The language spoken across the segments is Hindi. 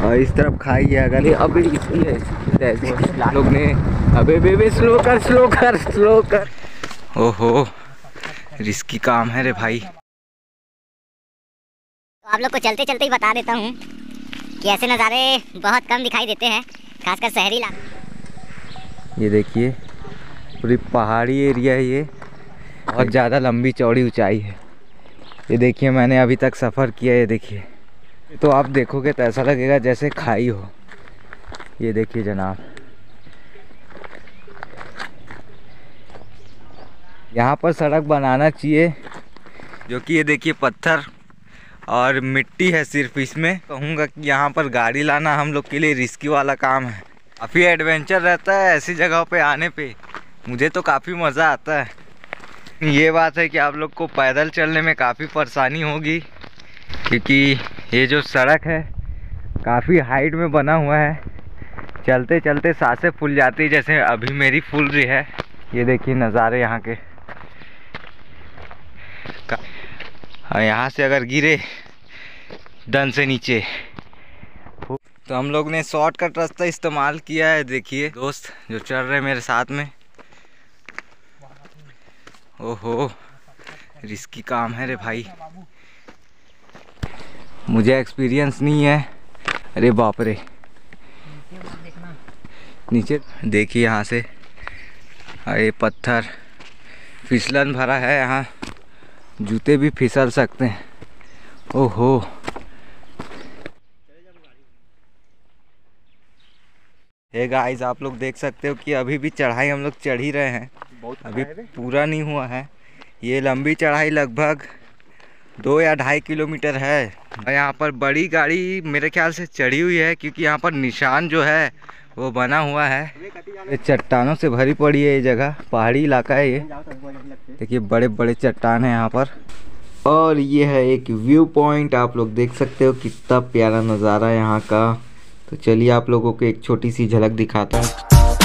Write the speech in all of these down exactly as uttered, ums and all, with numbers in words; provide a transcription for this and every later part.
और इस तरफ खाई है। अगर अबे इसलिए लोग ने अबे बेबे स्लो कर स्लो कर स्लो कर। ओहो रिस्की काम है रे भाई। तो आप लोग को चलते चलते ही बता देता हूँ कि ऐसे नज़ारे बहुत कम दिखाई देते हैं, खासकर शहरी इलाके। ये देखिए पूरी पहाड़ी एरिया है ये, बहुत ज़्यादा लंबी चौड़ी ऊंचाई है। ये देखिए मैंने अभी तक सफ़र किया, ये देखिए तो आप देखोगे तो ऐसा लगेगा जैसे खाई हो। ये देखिए जनाब, यहाँ पर सड़क बनाना चाहिए, जो कि ये देखिए पत्थर और मिट्टी है सिर्फ। इसमें कहूँगा कि यहाँ पर गाड़ी लाना हम लोग के लिए रिस्की वाला काम है। काफ़ी एडवेंचर रहता है ऐसी जगहों पे आने पे, मुझे तो काफ़ी मज़ा आता है। ये बात है कि आप लोग को पैदल चलने में काफ़ी परेशानी होगी, क्योंकि ये जो सड़क है काफ़ी हाइट में बना हुआ है। चलते चलते सांसें फूल जाती है, जैसे अभी मेरी फूल रही है। ये देखिए नज़ारे यहाँ के। यहाँ से अगर गिरे डन से नीचे तो हम लोग ने शॉर्टकट रास्ता इस्तेमाल किया है। देखिए दोस्त जो चल रहे मेरे साथ में, ओहो रिस्की काम है रे भाई, मुझे एक्सपीरियंस नहीं है। अरे बाप रे, नीचे देखिए यहाँ से, अरे पत्थर फिसलन भरा है, यहाँ जूते भी फिसल सकते हैं। ओहो हे गाइस, आप लोग देख सकते हो कि अभी भी चढ़ाई हम लोग चढ़ ही रहे हैं, अभी पूरा नहीं हुआ है। ये लंबी चढ़ाई लगभग दो या ढाई किलोमीटर है। यहाँ पर बड़ी गाड़ी मेरे ख्याल से चढ़ी हुई है, क्योंकि यहाँ पर निशान जो है वो बना हुआ है। ये चट्टानों से भरी पड़ी है ये जगह, पहाड़ी इलाका है ये। देखिए बड़े बड़े चट्टान है यहाँ पर, और ये है एक व्यू पॉइंट। आप लोग देख सकते हो कितना प्यारा नज़ारा है यहाँ का। तो चलिए आप लोगों को एक छोटी सी झलक दिखाता हूँ।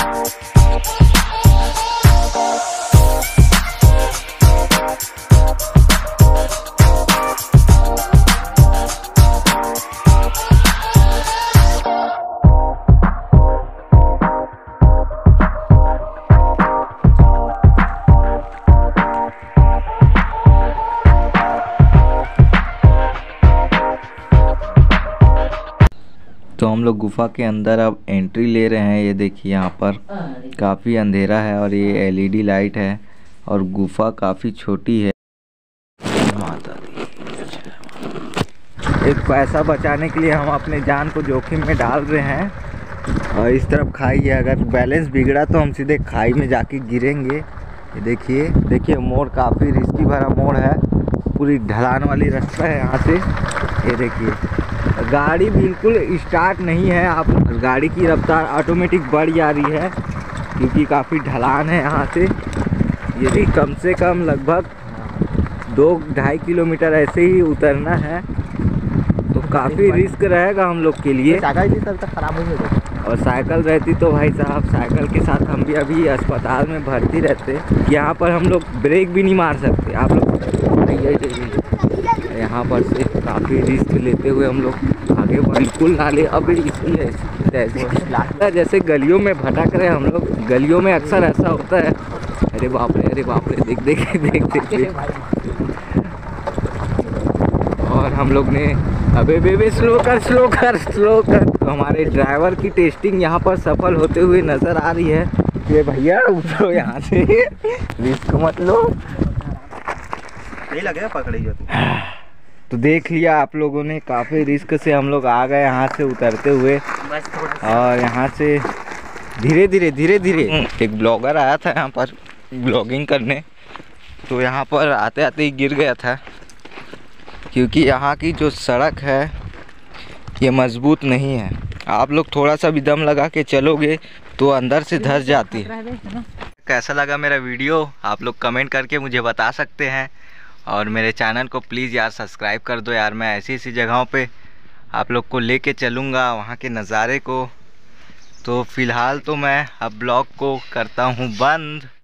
तो हम लोग गुफा के अंदर अब एंट्री ले रहे हैं। ये देखिए यहाँ पर काफ़ी अंधेरा है और ये एलईडी लाइट है, और गुफा काफ़ी छोटी है। माता दी, एक पैसा बचाने के लिए हम अपने जान को जोखिम में डाल रहे हैं। और इस तरफ खाई है, अगर बैलेंस बिगड़ा तो हम सीधे खाई में जाके गिरेंगे। ये देखिए देखिए मोड़ काफ़ी रिस्की भरा मोड़ है, पूरी ढलान वाली रास्ता है यहाँ से। ये देखिए गाड़ी बिल्कुल स्टार्ट नहीं है, आप गाड़ी की रफ्तार ऑटोमेटिक बढ़ जा रही है, क्योंकि काफ़ी ढलान है यहाँ से। ये भी कम से कम लगभग दो ढाई किलोमीटर ऐसे ही उतरना है, तो काफ़ी रिस्क रहेगा हम लोग के लिए। खराब हो गई, और साइकिल रहती तो भाई साहब, साइकिल के साथ हम भी अभी अस्पताल में भर्ती रहते। यहाँ पर हम लोग ब्रेक भी नहीं मार सकते। आप लोग यहाँ पर से काफ़ी रिस्क लेते हुए हम लोग आगे बिल्कुल नाले अब इसलिए जैसे गलियों में भटक रहे हम लोग। गलियों में अक्सर ऐसा होता है। अरे बाप रे, अरे बाप रे, देख देख देख देख देख। और हम लोग ने अबे बेबे स्लो कर स्लो कर स्लो कर। तो हमारे ड्राइवर की टेस्टिंग यहाँ पर सफल होते हुए नज़र आ रही है। ये भैया उठो यहाँ से, रिस्क मत लो, नहीं लगेगा पकड़ी जो। तो देख लिया आप लोगों ने, काफ़ी रिस्क से हम लोग आ गए यहाँ से उतरते हुए। और यहाँ से धीरे धीरे धीरे धीरे एक ब्लॉगर आया था यहाँ पर ब्लॉगिंग करने, तो यहाँ पर आते आते ही गिर गया था, क्योंकि यहाँ की जो सड़क है ये मजबूत नहीं है। आप लोग थोड़ा सा भी दम लगा के चलोगे तो अंदर से धंस जाती है। कैसा लगा मेरा वीडियो आप लोग कमेंट करके मुझे बता सकते हैं, और मेरे चैनल को प्लीज़ यार सब्सक्राइब कर दो यार। मैं ऐसी ऐसी जगहों पे आप लोग को लेके चलूँगा, वहाँ के नज़ारे को। तो फ़िलहाल तो मैं अब ब्लॉग को करता हूँ बंद।